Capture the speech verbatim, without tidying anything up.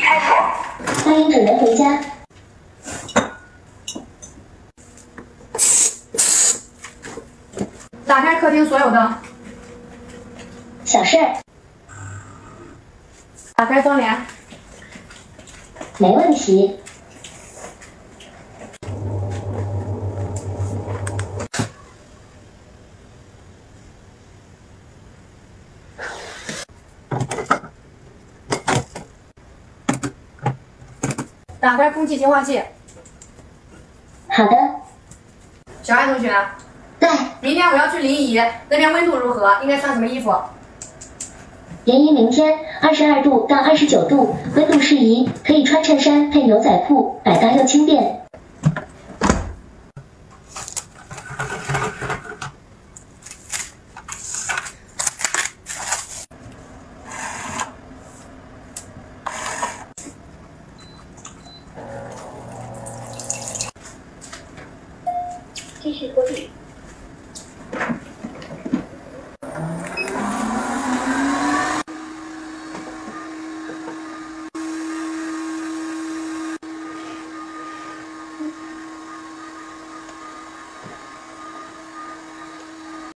服。 欢迎准人回家。 打开客厅所有灯。 小事儿。 打开窗帘。 没问题。 打开空气净化器。 好的。 小爱同学。 在。 明天我要去临沂，那边温度如何？应该穿什么衣服？ 临沂明天二十二度到二十九度，温度适宜，可以穿衬衫配牛仔裤，百搭又轻便。继续拖地。